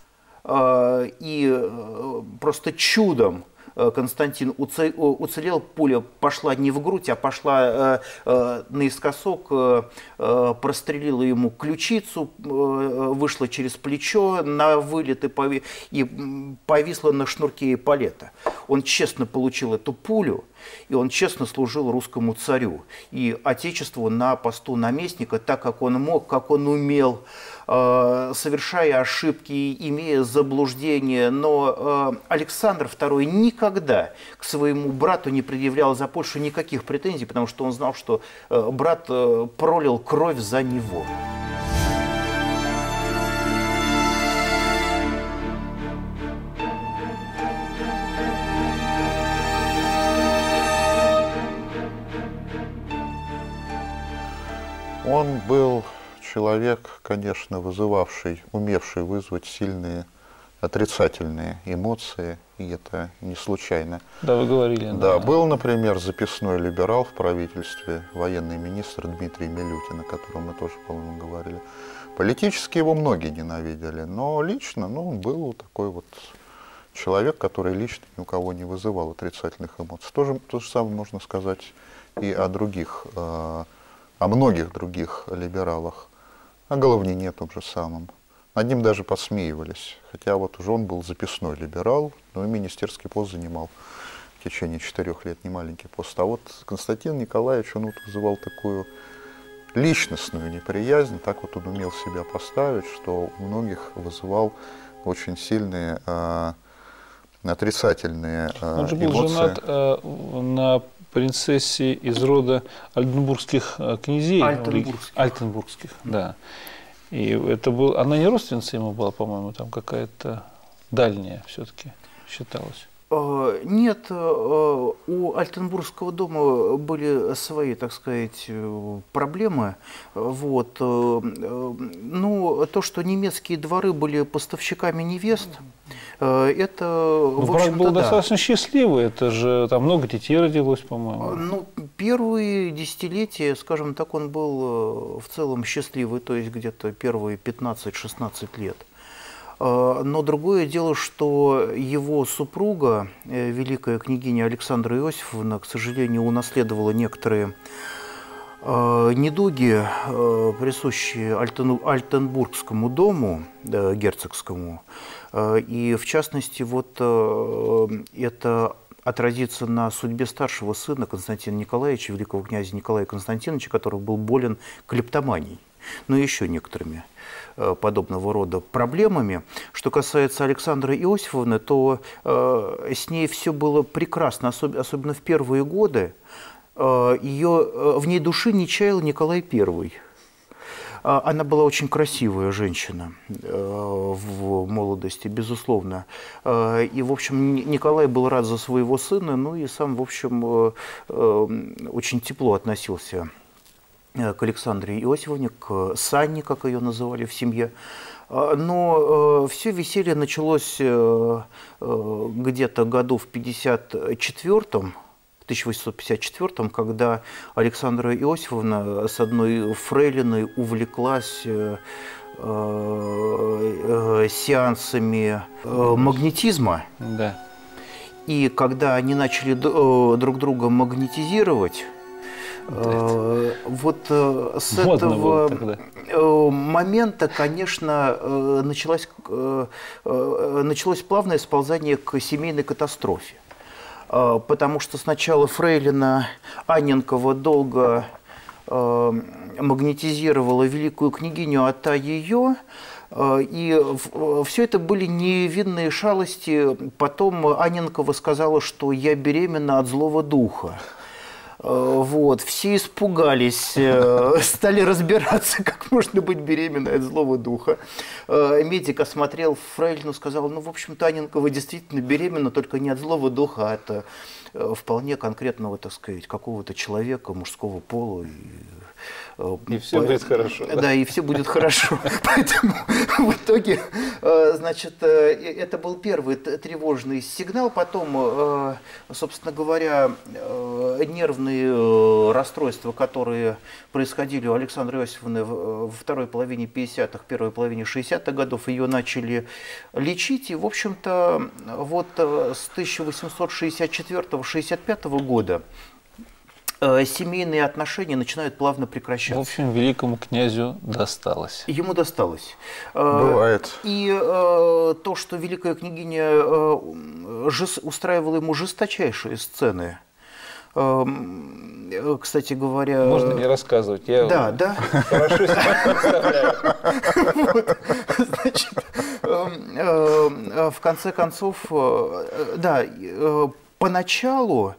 S5: И просто чудом Константин уцелел, пуля пошла не в грудь, а пошла наискосок, прострелила ему ключицу, вышла через плечо на вылет и повисла на шнурке эполета. Он честно получил эту пулю, и он честно служил русскому царю и отечеству на посту наместника, так как он мог, как он умел, совершая ошибки, имея заблуждения. Но Александр II никогда к своему брату не предъявлял за Польшу никаких претензий, потому что он знал, что брат пролил кровь за него.
S4: Он был человек, конечно, умевший вызвать сильные отрицательные эмоции, и это не случайно.
S2: Да, вы говорили.
S4: Да, был, например, записной либерал в правительстве, военный министр Дмитрий Милютин, о котором мы тоже, по-моему, говорили. Политически его многие ненавидели, но лично, он был такой вот человек, который лично ни у кого не вызывал отрицательных эмоций. То же самое можно сказать и о многих других либералах, о Головнине том же самом. Над ним даже посмеивались, хотя вот уже он был записной либерал, но и министерский пост занимал в течение 4 лет, не маленький пост. А вот Константин Николаевич, он вызывал такую личностную неприязнь, так вот он умел себя поставить, что у многих вызывал очень сильные отрицательные эмоции.
S2: Он же был женат на принцессе из рода альтенбургских князей. Альтенбургских, да. И это был, она не родственница ему была, по-моему, там какая-то дальняя все-таки считалась.
S5: Нет, у Альтенбургского дома были свои, так сказать, проблемы. Вот. Ну, то, что немецкие дворы были поставщиками невест, это, в общем-то,
S2: брак был достаточно счастливый, это же там много детей родилось, по-моему.
S5: Ну, первые десятилетия, скажем так, он был в целом счастливый, то есть где-то первые 15-16 лет. Но другое дело, что его супруга, великая княгиня Александра Иосифовна, к сожалению, унаследовала некоторые недуги, присущие Альтенбургскому дому, герцогскому. И в частности, вот это отразится на судьбе старшего сына Константина Николаевича, великого князя Николая Константиновича, который был болен клептоманией, но еще некоторыми подобного рода проблемами. Что касается Александры Иосифовны, то с ней все было прекрасно, особенно в первые годы. В ней души не чаял Николай I. Она была очень красивая женщина в молодости, безусловно. И, в общем, Николай был рад за своего сына, ну и сам, в общем, очень тепло относился к Александре Иосифовне, к Санне, как ее называли в семье. Но все веселье началось где-то году в 1854, когда Александра Иосифовна с одной фрейлиной увлеклась сеансами магнетизма.
S2: Да.
S5: И когда они начали друг друга магнетизировать, вот с этого момента, конечно, началось плавное сползание к семейной катастрофе. Потому что сначала фрейлина Анненкова долго магнетизировала великую княгиню, а та ее. И все это были невинные шалости. Потом Анненкова сказала, что я беременна от злого духа. Вот, все испугались, стали разбираться, как можно быть беременной от злого духа. Медик осмотрел фрейлину, сказал, ну, в общем-то, Анненкова действительно беременна, только не от злого духа, а от вполне конкретного, так сказать, какого-то человека мужского пола.
S2: И все будет хорошо.
S5: Да, и все будет хорошо. Поэтому в итоге, значит, это был первый тревожный сигнал. Потом, собственно говоря, нервные расстройства, которые происходили у Александры Иосифовны во второй половине 50-х, первой половине 60-х годов, ее начали лечить. И, в общем-то, вот с 1864-65 года семейные отношения начинают плавно прекращаться.
S2: В общем, великому князю досталось.
S5: Ему досталось.
S4: Бывает.
S5: И то, что великая княгиня устраивала ему жесточайшие сцены, кстати говоря...
S2: Можно не рассказывать. Я
S5: да.
S2: Хорошо себе представляю.
S5: Значит, в конце концов, да, поначалу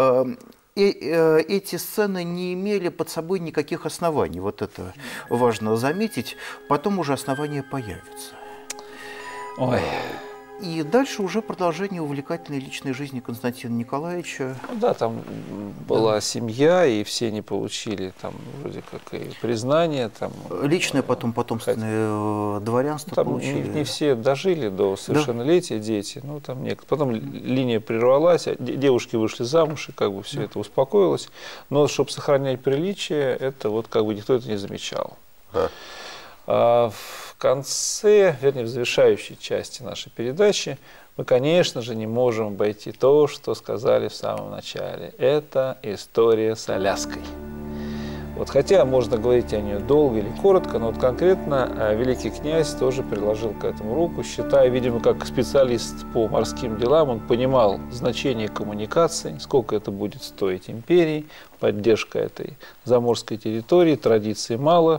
S5: эти сцены не имели под собой никаких оснований. Вот это важно заметить. Потом уже основания появятся.
S2: Ой.
S5: И дальше уже продолжение увлекательной личной жизни Константина Николаевича.
S2: Ну да, там была семья, и все они получили там вроде как и признание. Там,
S5: личное потом потомственное дворянство
S2: там
S5: получили.
S2: Не все дожили до совершеннолетия, дети. Ну, там потом линия прервалась, девушки вышли замуж, и как бы все это успокоилось. Но чтобы сохранять приличие, это вот как бы никто это не замечал.
S4: Да.
S2: В конце, вернее, в завершающей части нашей передачи мы, конечно же, не можем обойти то, что сказали в самом начале. Это история с Аляской. Вот, хотя можно говорить о ней долго или коротко, но вот конкретно великий князь тоже приложил к этому руку, считая, видимо, как специалист по морским делам, он понимал значение коммуникаций, сколько это будет стоить империи, поддержка этой заморской территории, традиций мало.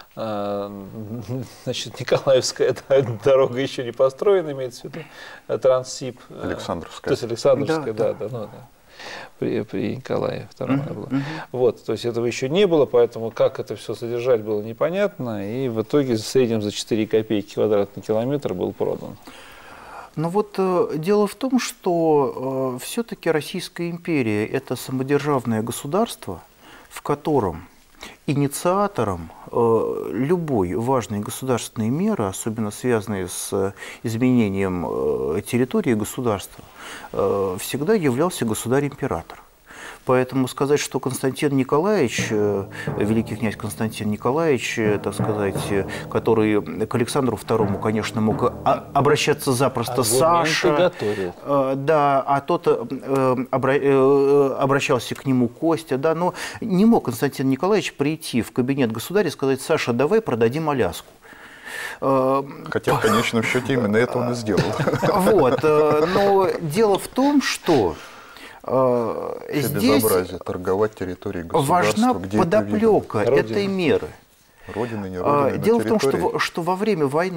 S2: Значит, Николаевская дорога еще не построена, имеется в виду Транссиб.
S4: Александровская.
S2: То есть Александровская, да. При Николае II было. Вот, то есть этого еще не было, поэтому как это все содержать было непонятно, и в итоге в среднем за 4 копейки квадратный километр был продан.
S5: Ну вот дело в том, что все-таки Российская империя – это самодержавное государство, в котором инициатором любой важной государственной меры, особенно связанной с изменением территории государства, всегда являлся государь-император. Поэтому сказать, что Константин Николаевич, великий князь Константин Николаевич, так сказать, который к Александру II, конечно, мог обращаться запросто Саша, да, а тот обращался к нему Костя, да, но не мог Константин Николаевич прийти в кабинет государя и сказать: Саша, давай продадим Аляску.
S4: Хотя в конечном счете именно это он и сделал.
S5: Вот, но дело в том, что здесь
S4: торговать территорией государства,
S5: важна подоплека этой меры.
S4: Родины, не родины,
S5: дело в том, что во время войны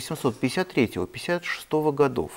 S5: 1853-56 годов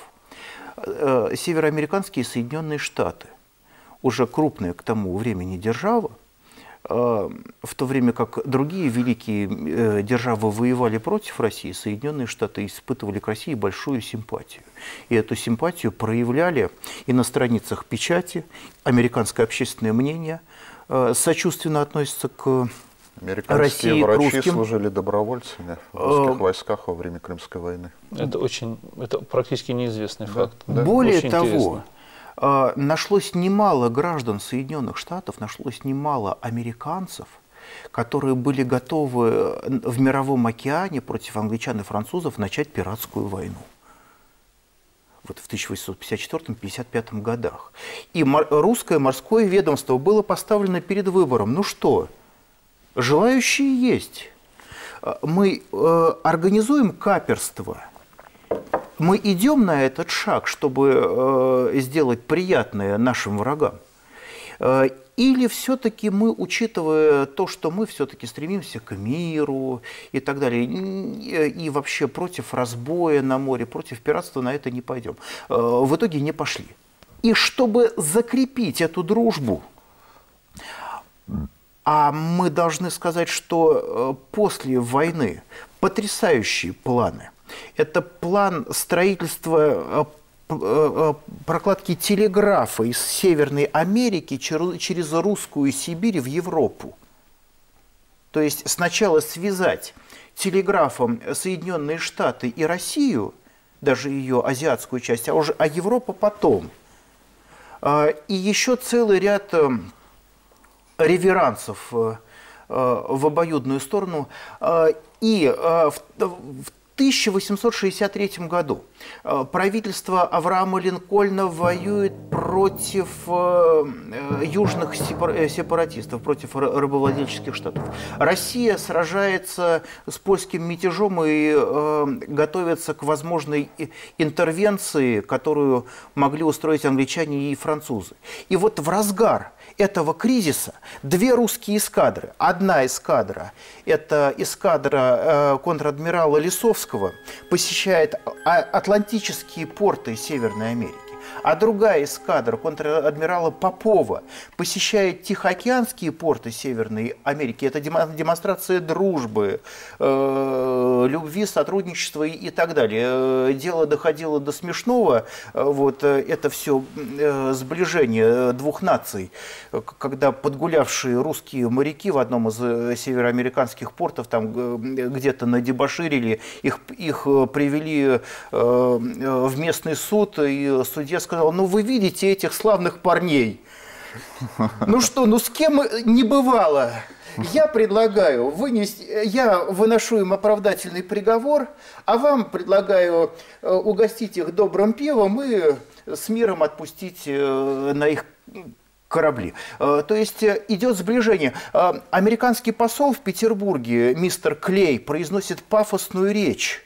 S5: североамериканские Соединенные Штаты, уже крупная к тому времени держава, в то время как другие великие державы воевали против России, Соединенные Штаты испытывали к России большую симпатию. И эту симпатию проявляли и на страницах печати, американское общественное мнение сочувственно относится к
S4: Американские
S5: России,
S4: врачи
S5: русским.
S4: служили добровольцами в русских войсках во время Крымской войны.
S2: Это практически неизвестный факт.
S4: Да.
S5: Более
S2: Очень
S5: того,
S2: интересно.
S5: нашлось немало граждан Соединенных Штатов, нашлось немало американцев, которые были готовы в Мировом океане против англичан и французов начать пиратскую войну. Вот в 1854-55 годах. И русское морское ведомство было поставлено перед выбором. Ну что, желающие есть. Мы организуем каперство. Мы идем на этот шаг, чтобы сделать приятное нашим врагам. Или все-таки мы, учитывая то, что мы все-таки стремимся к миру и так далее, и вообще против разбоя на море, против пиратства на это не пойдем. В итоге не пошли. И чтобы закрепить эту дружбу, а мы должны сказать, что после войны потрясающие планы. Это план строительства прокладки телеграфа из Северной Америки через Русскую Сибирь в Европу. То есть сначала связать телеграфом Соединенные Штаты и Россию, даже ее азиатскую часть, а Европа потом. И еще целый ряд реверансов в обоюдную сторону. И в 1863 году правительство Авраама Линкольна воюет против южных сепаратистов, против рабовладельческих штатов. Россия сражается с польским мятежом и готовится к возможной интервенции, которую могли устроить англичане и французы. И вот в разгар этого кризиса две русские эскадры. Одна эскадра – это эскадра контр-адмирала Лисовского, посещает атлантические порты Северной Америки. А другая эскадра контр-адмирала Попова посещает Тихоокеанские порты Северной Америки. Это демонстрация дружбы, любви, сотрудничества и так далее. Дело доходило до смешного. Вот это все сближение двух наций, когда подгулявшие русские моряки в одном из североамериканских портов там где-то надебоширили, их привели в местный суд, и судья сказал: ну вы видите этих славных парней, ну что, ну с кем не бывало. Я предлагаю вынести, я выношу им оправдательный приговор, а вам предлагаю угостить их добрым пивом и с миром отпустить на их корабли. То есть идет сближение. Американский посол в Петербурге, мистер Клей, произносит пафосную речь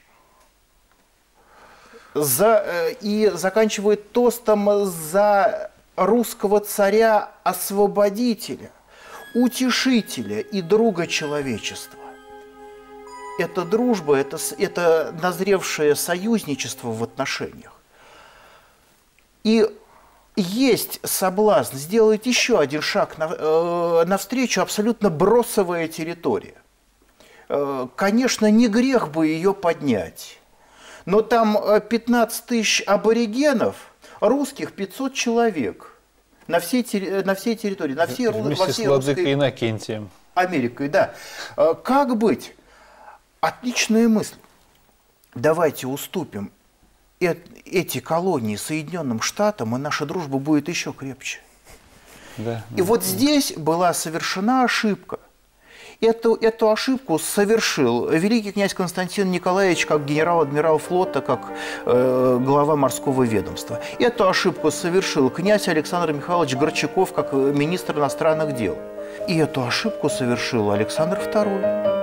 S5: и заканчивает тостом за русского царя-освободителя, утешителя и друга человечества. Это дружба, это назревшее союзничество в отношениях. И есть соблазн сделать еще один шаг навстречу, абсолютно бросовая территория. Конечно, не грех бы ее поднять, но там 15 тысяч аборигенов, русских 500 человек. На всей территории,
S2: вместе с владыкой Иннокентием.
S5: Америкой, да. Как быть? Отличная мысль. Давайте уступим эти колонии Соединенным Штатам, и наша дружба будет еще крепче.
S2: Да,
S5: и вот здесь была совершена ошибка. Эту ошибку совершил великий князь Константин Николаевич как генерал-адмирал флота, как глава морского ведомства. Эту ошибку совершил князь Александр Михайлович Горчаков как министр иностранных дел. И эту ошибку совершил Александр II.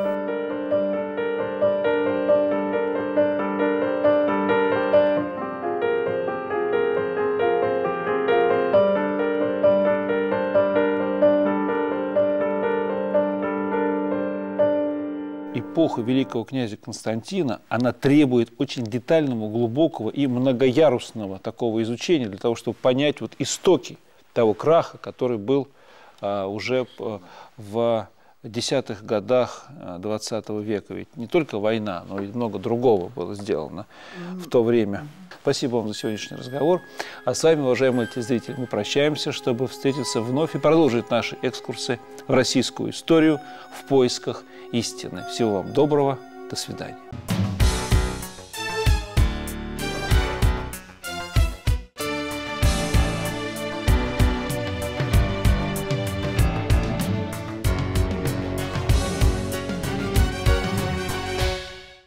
S2: Эпоха великого князя Константина, она требует очень детального, глубокого и многоярусного такого изучения для того, чтобы понять вот истоки того краха, который был уже в десятых годах 20 века. Ведь не только война, но и много другого было сделано в то время. Спасибо вам за сегодняшний разговор. А с вами, уважаемые телезрители, мы прощаемся, чтобы встретиться вновь и продолжить наши экскурсы в российскую историю в поисках истины. Всего вам доброго. До свидания.